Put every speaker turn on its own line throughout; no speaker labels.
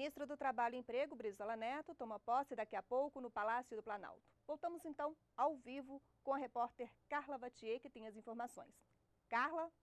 ministro do Trabalho e Emprego, Brizola Neto, toma posse daqui a pouco no Palácio do Planalto. Voltamos então ao vivo com a repórter Carla Vatier, que tem as informações. Carla?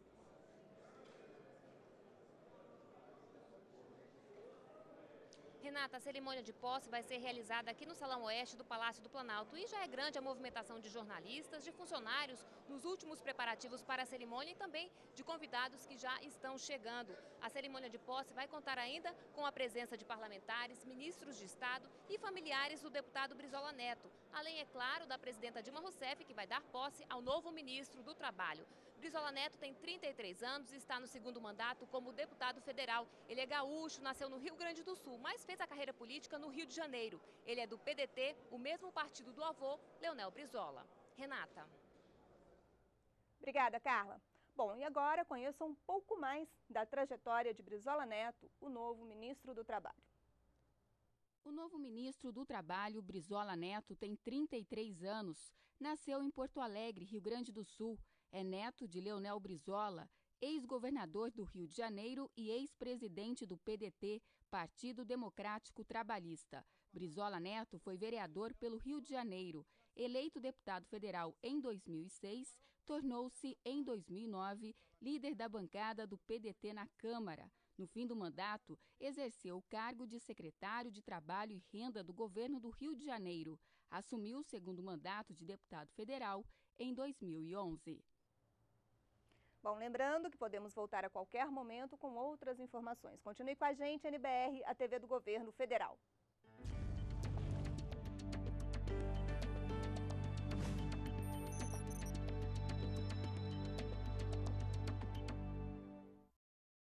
Renata, a cerimônia de posse vai ser realizada aqui no Salão Oeste do Palácio do Planalto e já é grande a movimentação de jornalistas, de funcionários nos últimos preparativos para a cerimônia e também de convidados que já estão chegando. A cerimônia de posse vai contar ainda com a presença de parlamentares, ministros de Estado e familiares do deputado Brizola Neto, além, é claro, da presidenta Dilma Rousseff, que vai dar posse ao novo ministro do Trabalho. Brizola Neto tem 33 anos e está no segundo mandato como deputado federal. Ele é gaúcho, nasceu no Rio Grande do Sul, mas fez a carreira política no Rio de Janeiro. Ele é do PDT, o mesmo partido do avô, Leonel Brizola. Renata.
Obrigada, Carla. Bom, e agora conheça um pouco mais da trajetória de Brizola Neto, o novo ministro do Trabalho.
O novo ministro do Trabalho, Brizola Neto, tem 33 anos. Nasceu em Porto Alegre, Rio Grande do Sul. É neto de Leonel Brizola, ex-governador do Rio de Janeiro e ex-presidente do PDT, Partido Democrático Trabalhista. Brizola Neto foi vereador pelo Rio de Janeiro. Eleito deputado federal em 2006, tornou-se, em 2009, líder da bancada do PDT na Câmara. No fim do mandato, exerceu o cargo de secretário de Trabalho e Renda do governo do Rio de Janeiro. Assumiu o segundo mandato de deputado federal em 2011.
Bom, lembrando que podemos voltar a qualquer momento com outras informações. Continue com a gente, NBR, a TV do Governo Federal.